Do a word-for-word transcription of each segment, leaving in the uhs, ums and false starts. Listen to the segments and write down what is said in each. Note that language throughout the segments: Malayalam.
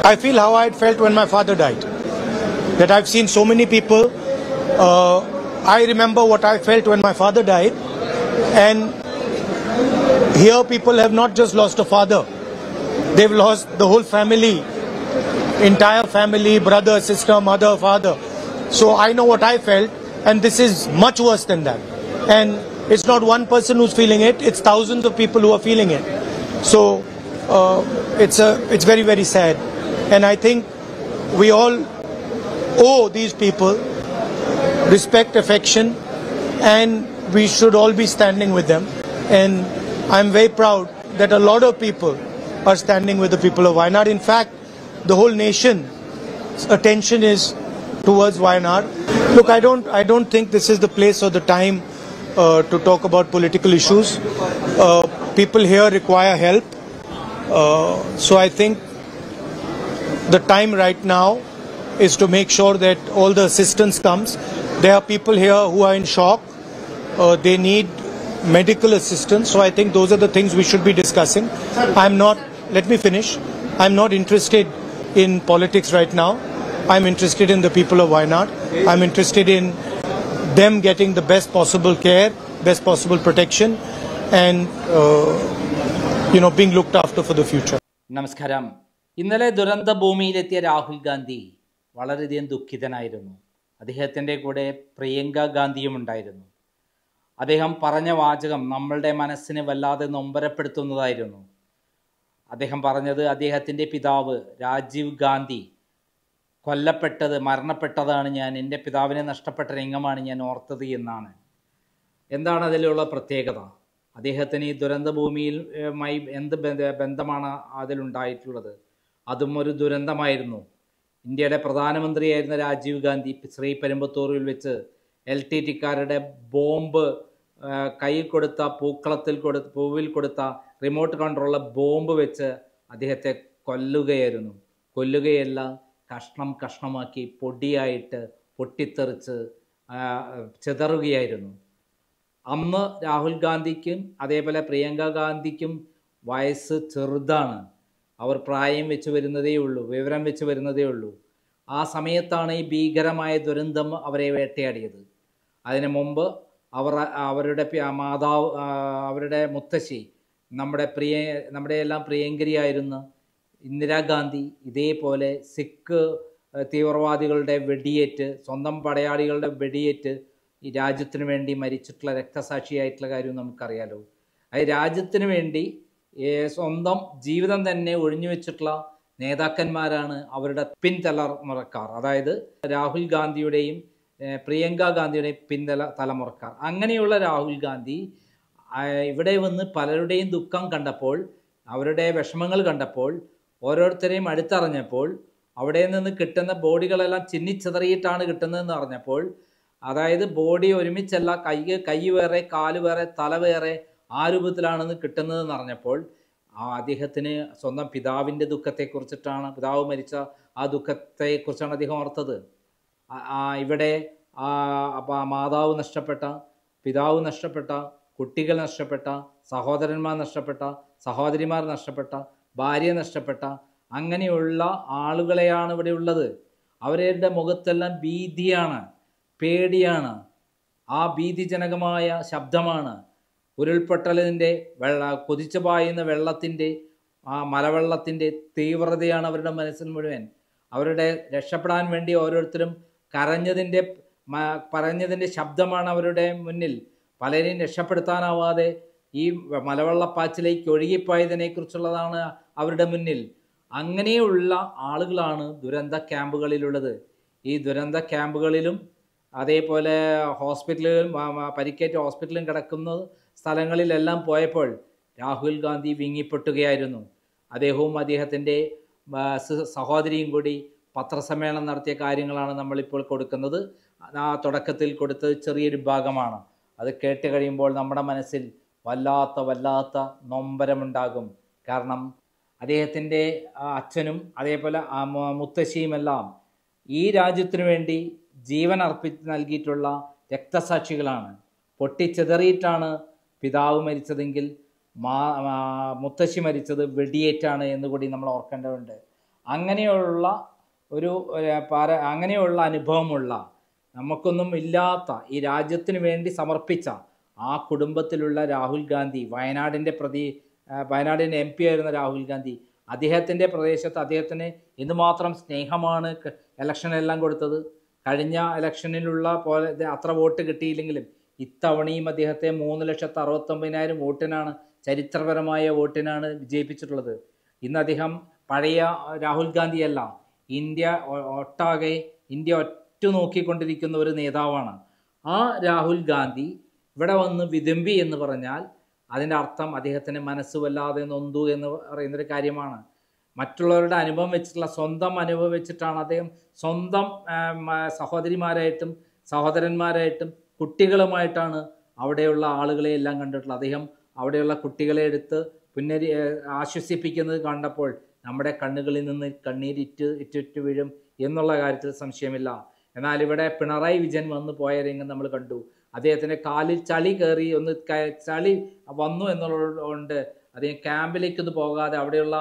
I feel how I felt when my father died. That I've seen so many people. Uh, I remember what I felt when my father died. And here people have not just lost a father. They've lost the whole family. Entire family, brother, sister, mother, father. So I know what I felt. And this is much worse than that. And it's not one person who's feeling it. It's thousands of people who are feeling it. So uh, it's, a, it's very, very sad. And I think we all owe these people respect, affection, and we should all be standing with them. And I'm very proud that a lot of people are standing with the people of Wayanad. In fact, the whole nation's attention is towards Wayanad. Look, I don't, I don't think this is the place or the time uh, to talk about political issues. Uh, people here require help. Uh, so I think the time right now is to make sure that all the assistance comes. There are people here who are in shock. Uh, they need medical assistance. So I think those are the things we should be discussing. I'm not, let me finish. I'm not interested in politics right now. I'm interested in the people of Wayanad. I'm interested in them getting the best possible care, best possible protection, and uh, you know, being looked after for the future. Namaskaram. ഇന്നലെ ദുരന്ത ഭൂമിയിലെത്തിയ രാഹുൽ ഗാന്ധി വളരെയധികം ദുഃഖിതനായിരുന്നു. അദ്ദേഹത്തിൻ്റെ കൂടെ പ്രിയങ്ക ഗാന്ധിയും ഉണ്ടായിരുന്നു. അദ്ദേഹം പറഞ്ഞ വാചകം നമ്മളുടെ മനസ്സിനെ വല്ലാതെ നൊമ്പരപ്പെടുത്തുന്നതായിരുന്നു. അദ്ദേഹം പറഞ്ഞത് അദ്ദേഹത്തിൻ്റെ പിതാവ് രാജീവ് ഗാന്ധി കൊല്ലപ്പെട്ടത് മരണപ്പെട്ടതാണ് ഞാൻ, എൻ്റെ പിതാവിനെ നഷ്ടപ്പെട്ട രംഗമാണ് ഞാൻ ഓർത്തത് എന്നാണ്. എന്താണ് അതിലുള്ള പ്രത്യേകത? അദ്ദേഹത്തിന് ഈ ദുരന്ത ഭൂമിയുമായി എന്ത് ബന്ധമാണ് അതിലുണ്ടായിട്ടുള്ളത്? അതും ഒരു ദുരന്തമായിരുന്നു. ഇന്ത്യയുടെ പ്രധാനമന്ത്രിയായിരുന്ന രാജീവ് ഗാന്ധി ശ്രീപെരുമ്പത്തൂരിൽ വെച്ച് എൽ ടി ടിക്കാരുടെ ബോംബ് കയ്യിൽ കൊടുത്ത പൂക്കളത്തിൽ കൊടു പൂവിൽ കൊടുത്ത റിമോട്ട് കൺട്രോളുള്ള ബോംബ് വെച്ച് അദ്ദേഹത്തെ കൊല്ലുകയായിരുന്നു. കൊല്ലുകയല്ല, കഷ്ണം കഷ്ണമാക്കി പൊടിയായിട്ട് പൊട്ടിത്തെറിച്ച് ചിതറുകയായിരുന്നു. അന്ന് രാഹുൽ ഗാന്ധിക്കും അതേപോലെ പ്രിയങ്ക ഗാന്ധിക്കും വയസ്സ് ചെറുതാണ്. അവർ പ്രായം വെച്ച് വരുന്നതേ ഉള്ളൂ, വിവരം വെച്ച് വരുന്നതേ ഉള്ളൂ. ആ സമയത്താണ് ഈ ഭീകരമായ ദുരന്തം അവരെ വേട്ടയാടിയത്. അതിനു മുമ്പ് അവർ അവരുടെ മാതാവ് അവരുടെ മുത്തശ്ശി നമ്മുടെ പ്രിയ നമ്മുടെ എല്ലാം പ്രിയങ്കരിയായിരുന്ന ഇന്ദിരാഗാന്ധി ഇതേപോലെ സിഖ് തീവ്രവാദികളുടെ വെടിയേറ്റ്, സ്വന്തം പടയാളികളുടെ വെടിയേറ്റ് ഈ രാജ്യത്തിന് വേണ്ടി മരിച്ചിട്ടുള്ള രക്തസാക്ഷിയായിട്ടുള്ള കാര്യം നമുക്കറിയാലോ. അത് രാജ്യത്തിന് വേണ്ടി സ്വന്തം ജീവിതം തന്നെ ഒഴിഞ്ഞു വെച്ചിട്ടുള്ള നേതാക്കന്മാരാണ് അവരുടെ പിൻതലമുറക്കാർ. അതായത് രാഹുൽ ഗാന്ധിയുടെയും പ്രിയങ്ക ഗാന്ധിയുടെയും പിൻതല തലമുറക്കാർ. അങ്ങനെയുള്ള രാഹുൽ ഗാന്ധി ഇവിടെ വന്ന് പലരുടെയും ദുഃഖം കണ്ടപ്പോൾ, അവരുടെ വിഷമങ്ങൾ കണ്ടപ്പോൾ, ഓരോരുത്തരെയും അടുത്തറിഞ്ഞപ്പോൾ, അവിടെ നിന്ന് കിട്ടുന്ന ബോഡികളെല്ലാം ചിന്നിച്ചിതറിയിട്ടാണ് കിട്ടുന്നതെന്ന് അറിഞ്ഞപ്പോൾ, അതായത് ബോഡി ഒരുമിച്ചല്ല, കൈ കൈ വേറെ കാല് വേറെ തല വേറെ ആ രൂപത്തിലാണെന്ന് കിട്ടുന്നതെന്ന് അറിഞ്ഞപ്പോൾ ആ അദ്ദേഹത്തിന് സ്വന്തം പിതാവിൻ്റെ ദുഃഖത്തെക്കുറിച്ചിട്ടാണ്, പിതാവ് മരിച്ച ആ ദുഃഖത്തെക്കുറിച്ചാണ് അദ്ദേഹം ഓർത്തത്. ഇവിടെ മാതാവ് നഷ്ടപ്പെട്ട, പിതാവ് നഷ്ടപ്പെട്ട, കുട്ടികൾ നഷ്ടപ്പെട്ട, സഹോദരന്മാർ നഷ്ടപ്പെട്ട, സഹോദരിമാർ നഷ്ടപ്പെട്ട, ഭാര്യ നഷ്ടപ്പെട്ട അങ്ങനെയുള്ള ആളുകളെയാണ് ഇവിടെ ഉള്ളത്. അവരുടെ മുഖത്തെല്ലാം ഭീതിയാണ്, പേടിയാണ്, ആ ഭീതിജനകമായ ശബ്ദമാണ്. ഉരുൾപൊട്ടലിൻ്റെ വെള്ള കൊതിച്ചു പായുന്ന വെള്ളത്തിൻ്റെ ആ മലവെള്ളത്തിൻ്റെ തീവ്രതയാണ് അവരുടെ മനസ്സിൽ മുഴുവൻ. അവരുടെ രക്ഷപ്പെടാൻ വേണ്ടി ഓരോരുത്തരും കരഞ്ഞതിൻ്റെ പറഞ്ഞതിൻ്റെ ശബ്ദമാണ് അവരുടെ മുന്നിൽ. പലരെയും രക്ഷപ്പെടുത്താനാവാതെ ഈ മലവെള്ളപ്പാച്ചിലേക്ക് ഒഴുകിപ്പോയതിനെക്കുറിച്ചുള്ളതാണ് അവരുടെ മുന്നിൽ. അങ്ങനെയുള്ള ആളുകളാണ് ദുരന്ത ക്യാമ്പുകളിലുള്ളത്. ഈ ദുരന്ത ക്യാമ്പുകളിലും അതേപോലെ ഹോസ്പിറ്റലുകളിലും പരിക്കേറ്റ ഹോസ്പിറ്റലിലും കിടക്കുന്ന സ്ഥലങ്ങളിലെല്ലാം പോയപ്പോൾ രാഹുൽ ഗാന്ധി വിങ്ങിപ്പൊട്ടുകയായിരുന്നു. അദ്ദേഹവും അദ്ദേഹത്തിൻ്റെ സഹോദരിയും കൂടി പത്രസമ്മേളനം നടത്തിയ കാര്യങ്ങളാണ് നമ്മളിപ്പോൾ കൊടുക്കുന്നത്. ആ തുടക്കത്തിൽ കൊടുത്തത് ചെറിയൊരു ഭാഗമാണ്. അത് കേട്ട് കഴിയുമ്പോൾ നമ്മുടെ മനസ്സിൽ വല്ലാത്ത വല്ലാത്ത നൊമ്പരമുണ്ടാകും. കാരണം അദ്ദേഹത്തിൻ്റെ അച്ഛനും അതേപോലെ മുത്തശ്ശിയുമെല്ലാം ഈ രാജ്യത്തിനു വേണ്ടി ജീവൻ അർപ്പിച്ച് നൽകിയിട്ടുള്ള രക്തസാക്ഷികളാണ്. പൊട്ടിച്ചെതറിയിട്ടാണ് പിതാവ് മരിച്ചതെങ്കിൽ മാ മുത്തശ്ശി മരിച്ചത് വെടിയേറ്റാണ് എന്നുകൂടി നമ്മൾ ഓർക്കേണ്ടതുണ്ട്. അങ്ങനെയുള്ള ഒരു പാര അങ്ങനെയുള്ള അനുഭവമുള്ള നമുക്കൊന്നും ഇല്ലാത്ത ഈ രാജ്യത്തിന് വേണ്ടി സമർപ്പിച്ച ആ കുടുംബത്തിലുള്ള രാഹുൽ ഗാന്ധി, വയനാടിൻ്റെ പ്രതി വയനാടിൻ്റെ എം പി ആയിരുന്ന രാഹുൽ ഗാന്ധി, അദ്ദേഹത്തിൻ്റെ പ്രദേശത്ത് അദ്ദേഹത്തിന് എന്തുമാത്രം സ്നേഹമാണ് ഇലക്ഷനെല്ലാം കൊടുത്തത്. കഴിഞ്ഞ ഇലക്ഷനിലുള്ള പോലെ അത്ര വോട്ട് കിട്ടിയില്ലെങ്കിലും ഇത്തവണയും അദ്ദേഹത്തെ മൂന്ന് ലക്ഷത്തി അറുപത്തൊമ്പതിനായിരം വോട്ടിനാണ്, ചരിത്രപരമായ വോട്ടിനാണ് വിജയിപ്പിച്ചിട്ടുള്ളത്. ഇന്ന് അദ്ദേഹം പഴയ രാഹുൽ ഗാന്ധിയല്ല, ഇന്ത്യ ഒട്ടാകെ ഇന്ത്യ ഒറ്റ നോക്കിക്കൊണ്ടിരിക്കുന്ന ഒരു നേതാവാണ്. ആ രാഹുൽ ഗാന്ധി ഇവിടെ വന്ന് വിതുമ്പി എന്ന് പറഞ്ഞാൽ അതിൻ്റെ അർത്ഥം അദ്ദേഹത്തിന് മനസ്സ് വല്ലാതെ നൊന്തു എന്ന് പറയുന്നൊരു കാര്യമാണ്. മറ്റുള്ളവരുടെ അനുഭവം വെച്ചിട്ടുള്ള സ്വന്തം അനുഭവം വെച്ചിട്ടാണ് അദ്ദേഹം സ്വന്തം സഹോദരിമാരായിട്ടും സഹോദരന്മാരായിട്ടും കുട്ടികളുമായിട്ടാണ് അവിടെയുള്ള ആളുകളെ എല്ലാം കണ്ടിട്ടുള്ളത്. അദ്ദേഹം അവിടെയുള്ള കുട്ടികളെ എടുത്ത് പുനരി ആശ്വസിപ്പിക്കുന്നത് കണ്ടപ്പോൾ നമ്മുടെ കണ്ണുകളിൽ നിന്ന് കണ്ണീരിറ്റ് ഇറ്റിറ്റ് വീഴും എന്നുള്ള കാര്യത്തിൽ സംശയമില്ല. എന്നാൽ ഇവിടെ പിണറായി വിജയൻ വന്നു പോയ രംഗം നമ്മൾ കണ്ടു. അദ്ദേഹത്തിൻ്റെ കാലിൽ ചളി കയറി ഒന്ന് ചളി വന്നു എന്നുള്ളതുകൊണ്ട് അദ്ദേഹം ക്യാമ്പിലേക്കൊന്നും പോകാതെ അവിടെയുള്ള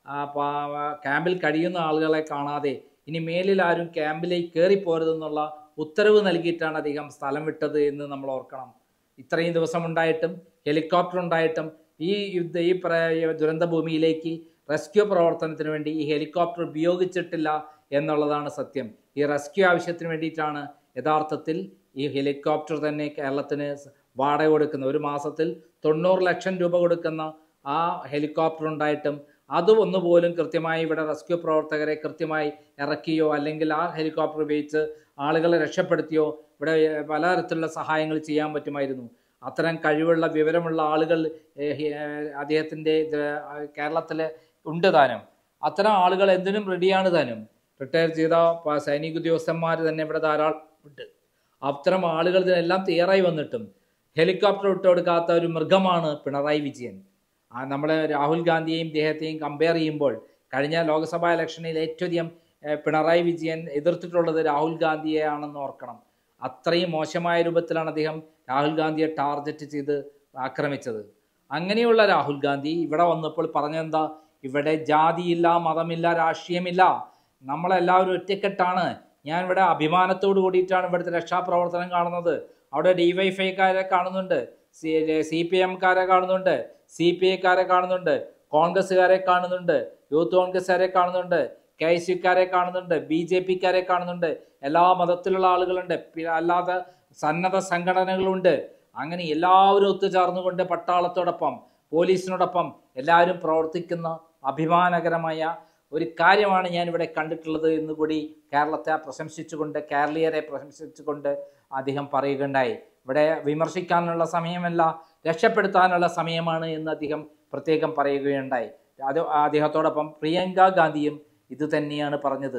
ക്യാമ്പിൽ കഴിയുന്ന ആളുകളെ കാണാതെ ഇനി മേലിൽ ആരും ക്യാമ്പിലേക്ക് കയറിപ്പോരുതെന്നുള്ള ഉത്തരവ് നൽകിയിട്ടാണ് അദ്ദേഹം സ്ഥലം വിട്ടത് എന്ന് നമ്മൾ ഓർക്കണം. ഇത്രയും ദിവസം ഉണ്ടായിട്ടും ഹെലികോപ്റ്റർ ഉണ്ടായിട്ടും ഈ യുദ്ധ ഈ ദുരന്ത ഭൂമിയിലേക്ക് റെസ്ക്യൂ പ്രവർത്തനത്തിന് വേണ്ടി ഈ ഹെലികോപ്റ്റർ ഉപയോഗിച്ചിട്ടില്ല എന്നുള്ളതാണ് സത്യം. ഈ റെസ്ക്യൂ ആവശ്യത്തിന് വേണ്ടിയിട്ടാണ് യഥാർത്ഥത്തിൽ ഈ ഹെലികോപ്റ്റർ തന്നെ കേരളത്തിന് വാടക കൊടുക്കുന്ന, ഒരു മാസത്തിൽ തൊണ്ണൂറ് ലക്ഷം രൂപ കൊടുക്കുന്ന ആ ഹെലികോപ്റ്റർ ഉണ്ടായിട്ടും അത് ഒന്നുപോലും കൃത്യമായി ഇവിടെ റെസ്ക്യൂ പ്രവർത്തകരെ കൃത്യമായി ഇറക്കിയോ അല്ലെങ്കിൽ ആ ഹെലികോപ്റ്റർ ഉപയോഗിച്ച് ആളുകളെ രക്ഷപ്പെടുത്തിയോ ഇവിടെ പലതരത്തിലുള്ള സഹായങ്ങൾ ചെയ്യാൻ പറ്റുമായിരുന്നു. അത്തരം കഴിവുള്ള വിവരമുള്ള ആളുകൾ അദ്ദേഹത്തിൻ്റെ കേരളത്തിൽ ഉണ്ട് താനും. അത്തരം ആളുകൾ എന്തിനും റെഡിയാണ് താനും. റിട്ടയർ ചെയ്ത സൈനിക ഉദ്യോഗസ്ഥന്മാർ തന്നെ ഇവിടെ ധാരാളം ഉണ്ട്. അത്തരം ആളുകൾ ഇതിനെല്ലാം തയ്യാറായി വന്നിട്ടും ഹെലികോപ്റ്റർ വിട്ടുകൊടുക്കാത്ത ഒരു മൃഗമാണ് പിണറായി വിജയൻ. നമ്മളെ രാഹുൽ ഗാന്ധിയെയും ഇദ്ദേഹത്തെയും കമ്പയർ ചെയ്യുമ്പോൾ കഴിഞ്ഞ ലോക്സഭാ ഇലക്ഷനിൽ ഏറ്റവും അധികം പിണറായി വിജയൻ എതിർത്തിട്ടുള്ളത് രാഹുൽ ഗാന്ധിയെയാണെന്ന് ഓർക്കണം. അത്രയും മോശമായ രൂപത്തിലാണ് അദ്ദേഹം രാഹുൽ ഗാന്ധിയെ ടാർഗറ്റ് ചെയ്ത് ആക്രമിച്ചത്. അങ്ങനെയുള്ള രാഹുൽ ഗാന്ധി ഇവിടെ വന്നപ്പോൾ പറഞ്ഞെന്താ, ഇവിടെ ജാതിയില്ല, മതമില്ല, രാഷ്ട്രീയമില്ല, നമ്മളെല്ലാവരും ഒറ്റക്കെട്ടാണ്. ഞാൻ ഇവിടെ അഭിമാനത്തോട് കൂടിയിട്ടാണ് ഇവിടുത്തെ രക്ഷാപ്രവർത്തനം കാണുന്നത്. അവിടെ ഡി വൈ എഫ് ഐക്കാരെ കാണുന്നുണ്ട്, സി സി പി എംകാരെ കാണുന്നുണ്ട്, സി പി ഐക്കാരെ കാണുന്നുണ്ട്, കോൺഗ്രസ്സുകാരെ കാണുന്നുണ്ട്, യൂത്ത് കോൺഗ്രസ്സുകാരെ കാണുന്നുണ്ട്, കെ എസ് യുക്കാരെ കാണുന്നുണ്ട്, ബി ജെ പിക്കാരെ കാണുന്നുണ്ട്, എല്ലാ മതത്തിലുള്ള ആളുകളുണ്ട്, അല്ലാതെ സന്നദ്ധ സംഘടനകളുണ്ട്. അങ്ങനെ എല്ലാവരും ഒത്തുചേർന്നുകൊണ്ട് പട്ടാളത്തോടൊപ്പം പോലീസിനോടൊപ്പം എല്ലാവരും പ്രവർത്തിക്കുന്ന അഭിമാനകരമായ ഒരു കാര്യമാണ് ഞാൻ ഇവിടെ കണ്ടിട്ടുള്ളത് എന്ന് കൂടി കേരളത്തെ പ്രശംസിച്ചുകൊണ്ട്, കേരളീയരെ പ്രശംസിച്ചുകൊണ്ട് അദ്ദേഹം പറയുകയുണ്ടായി. ഇവിടെ വിമർശിക്കാനുള്ള സമയമല്ല, രക്ഷപ്പെടുത്താനുള്ള സമയമാണ് എന്ന് അദ്ദേഹം പ്രത്യേകം പറയുകയുണ്ടായി. അത് അദ്ദേഹത്തോടൊപ്പം പ്രിയങ്ക ഗാന്ധിയും ഇത് തന്നെയാണ് പറഞ്ഞത്.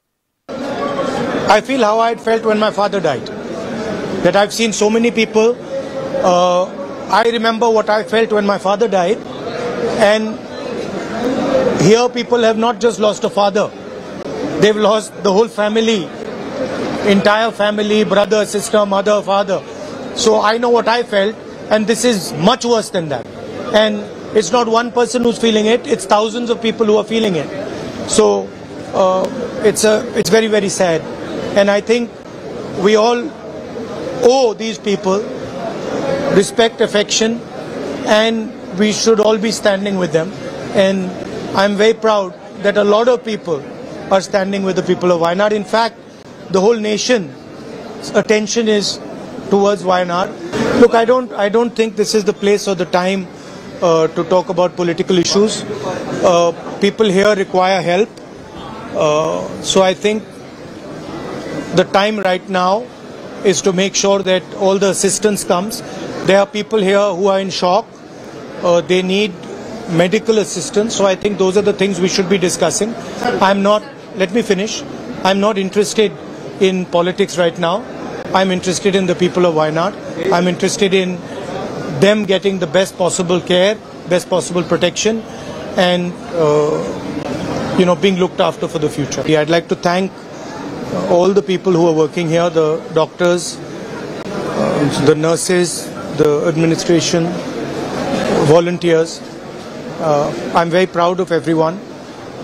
I feel how I felt when my father died. That I've seen so many people. Uh, I remember what I felt when my father died, and here people have not just lost a father, they've lost the whole family, entire family, brother, sister, mother, father. So I know what I felt, and this is much worse than that. And it's not one person who's feeling it, it's thousands of people who are feeling it. So uh, it's a it's very very sad, and I think we all owe these people respect, affection, and we should all be standing with them. And I'm very proud that a lot of people are standing with the people of Wayanad. In fact, the whole nation's attention is towards Wayanad. Look, I don't I don't think this is the place or the time uh, to talk about political issues. Uh, people here require help. Uh, so I think the time right now is to make sure that all the assistance comes. There are people here who are in shock. Uh, they need medical assistance. So I think those are the things we should be discussing. I'm not, let me finish. I'm not interested in politics right now. I'm interested in the people of Wayanad. I'm interested in them getting the best possible care, best possible protection, and uh, you know, being looked after for the future. Yeah, I'd like to thank all the people who are working here, the doctors, uh, the nurses, the administration, volunteers. Uh, I'm very proud of everyone.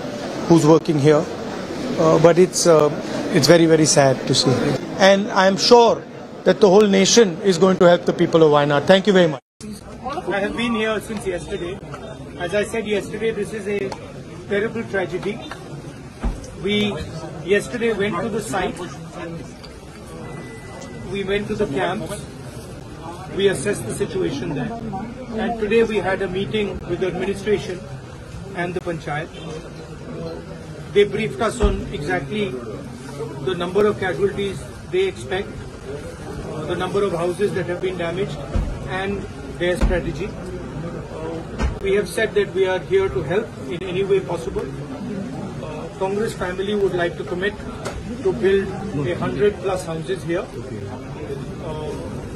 who's working here. Uh, but it's uh, it's very, very sad to see. And I am sure that the whole nation is going to help the people of Wayanad. Thank you very much. I have been here since yesterday. As I said yesterday, this is a terrible tragedy. We yesterday went to the site. We went to the camps. We assessed the situation there. And today we had a meeting with the administration and the panchayat. They briefed us on exactly the number of casualties they expect, uh, the number of houses that have been damaged, and their strategy. We have said that we are here to help in any way possible. Uh, Congress family would like to commit to build a hundred plus houses here. Uh,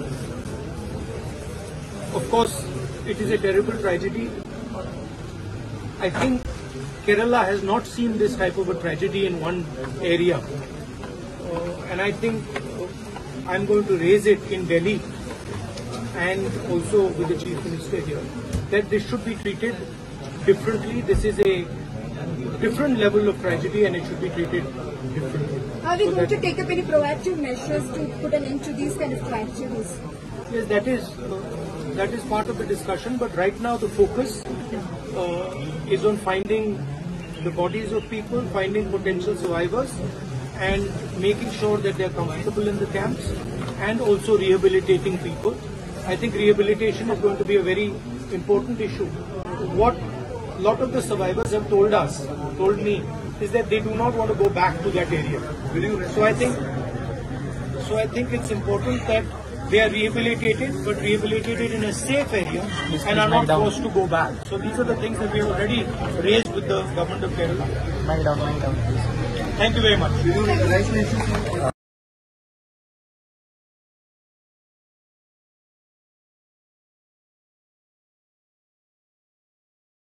of course, it is a terrible tragedy. I think Kerala has not seen this type of a tragedy in one area. Uh, and I think uh, I'm going to raise it in Delhi and also with the Chief Minister here, that this should be treated differently. This is a different level of tragedy and it should be treated differently. Are we so going to take up any proactive measures to put an end to these kind of tragedies? Yes, that is, uh, that is part of the discussion, but right now the focus uh, is on finding the bodies of people, finding potential survivors, and making sure that they are comfortable in the camps, and also rehabilitating people. I think rehabilitation is going to be a very important issue. What a lot of the survivors have told us, told me, is that they do not want to go back to that area. So I think, so I think it's important that they are rehabilitated, but rehabilitated in a safe area and are not forced to go back. So these are the things that we have already raised with the government of Kerala. Thank you very much.